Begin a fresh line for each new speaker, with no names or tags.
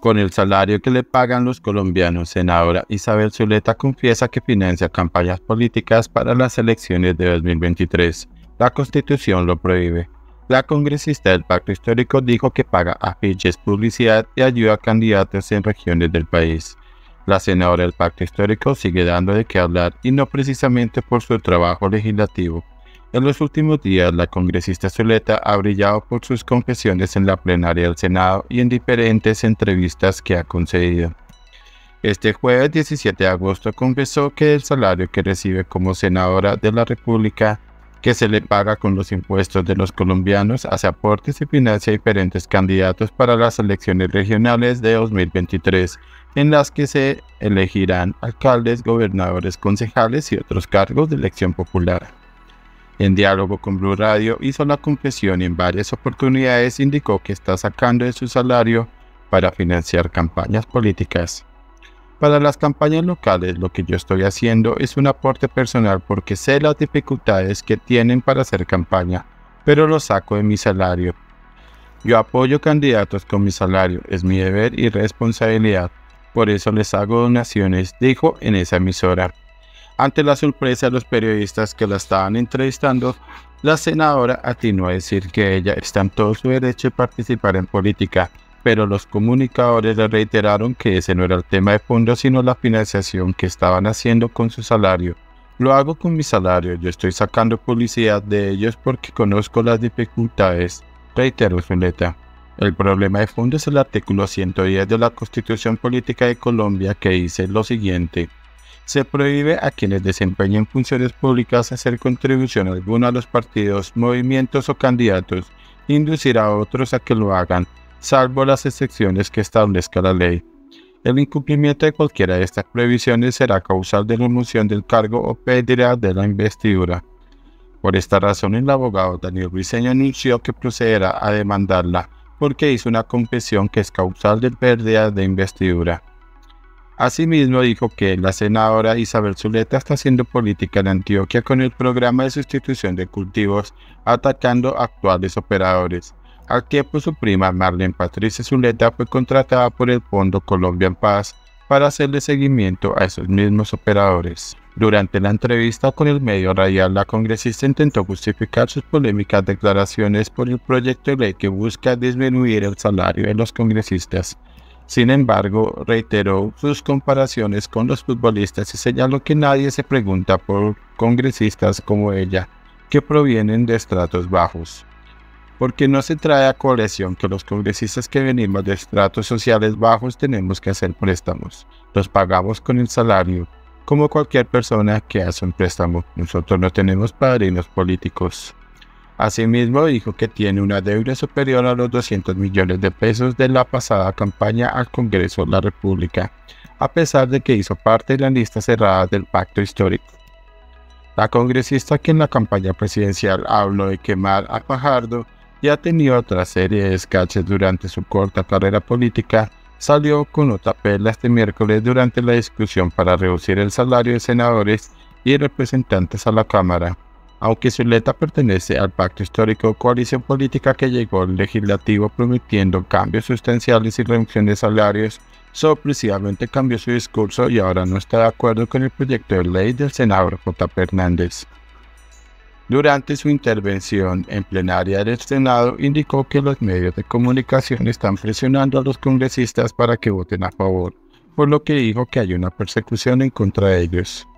Con el salario que le pagan los colombianos, senadora Isabel Zuleta confiesa que financia campañas políticas para las elecciones de 2023. La Constitución lo prohíbe. La congresista del Pacto Histórico dijo que paga afiches, publicidad y ayuda a candidatos en regiones del país. La senadora del Pacto Histórico sigue dando de qué hablar y no precisamente por su trabajo legislativo. En los últimos días, la congresista Zuleta ha brillado por sus confesiones en la plenaria del Senado y en diferentes entrevistas que ha concedido. Este jueves 17 de agosto confesó que el salario que recibe como senadora de la República, que se le paga con los impuestos de los colombianos, hace aportes y financia diferentes candidatos para las elecciones regionales de 2023, en las que se elegirán alcaldes, gobernadores, concejales y otros cargos de elección popular. En diálogo con Blue Radio hizo la confesión y en varias oportunidades indicó que está sacando de su salario para financiar campañas políticas. Para las campañas locales lo que yo estoy haciendo es un aporte personal porque sé las dificultades que tienen para hacer campaña, pero lo saco de mi salario. Yo apoyo candidatos con mi salario, es mi deber y responsabilidad, por eso les hago donaciones, dijo en esa emisora. Ante la sorpresa de los periodistas que la estaban entrevistando, la senadora atinó a decir que ella está en todo su derecho de participar en política, pero los comunicadores le reiteraron que ese no era el tema de fondo, sino la financiación que estaban haciendo con su salario. Lo hago con mi salario, yo estoy sacando publicidad de ellos porque conozco las dificultades, reiteró Zuleta. El problema de fondo es el artículo 110 de la Constitución Política de Colombia que dice lo siguiente. Se prohíbe a quienes desempeñen funciones públicas hacer contribución alguna a los partidos, movimientos o candidatos, inducir a otros a que lo hagan, salvo las excepciones que establezca la ley. El incumplimiento de cualquiera de estas prohibiciones será causal de remoción del cargo o pérdida de la investidura. Por esta razón, el abogado Daniel Briceño anunció que procederá a demandarla porque hizo una confesión que es causal de pérdida de investidura. Asimismo dijo que la senadora Isabel Zuleta está haciendo política en Antioquia con el programa de sustitución de cultivos, atacando a actuales operadores. Al tiempo su prima Marlene Patricia Zuleta fue contratada por el Fondo Colombia en Paz para hacerle seguimiento a esos mismos operadores. Durante la entrevista con el medio radial, la congresista intentó justificar sus polémicas declaraciones por el proyecto de ley que busca disminuir el salario de los congresistas. Sin embargo, reiteró sus comparaciones con los futbolistas y señaló que nadie se pregunta por congresistas como ella, que provienen de estratos bajos. Porque no se trae a colación que los congresistas que venimos de estratos sociales bajos tenemos que hacer préstamos. Los pagamos con el salario, como cualquier persona que hace un préstamo. Nosotros no tenemos padrinos políticos. Asimismo, dijo que tiene una deuda superior a los 200 millones de pesos de la pasada campaña al Congreso de la República, a pesar de que hizo parte de la lista cerrada del Pacto Histórico. La congresista, que en la campaña presidencial habló de quemar a Fajardo y ha tenido otra serie de escaches durante su corta carrera política, salió con otra perla este miércoles durante la discusión para reducir el salario de senadores y representantes a la Cámara. Aunque Zuleta pertenece al Pacto Histórico, coalición política que llegó al legislativo prometiendo cambios sustanciales y reducción de salarios, sorpresivamente cambió su discurso y ahora no está de acuerdo con el proyecto de ley del senador J. Hernández. Durante su intervención en plenaria del Senado, indicó que los medios de comunicación están presionando a los congresistas para que voten a favor, por lo que dijo que hay una persecución en contra de ellos.